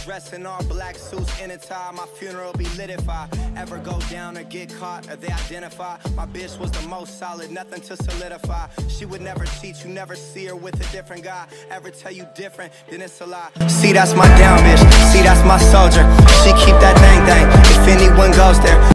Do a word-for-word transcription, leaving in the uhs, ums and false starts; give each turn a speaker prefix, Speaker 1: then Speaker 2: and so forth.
Speaker 1: dressed in all black suits in a tie. My funeral be lit if I ever go down or get caught or they identify. My bitch was the most solid, nothing to solidify. She would never cheat, you never see her with a different guy. Ever tell you different, then it's a lie. See, that's my down bitch, see, that's my soldier. She keep that thing thing, if anyone goes there.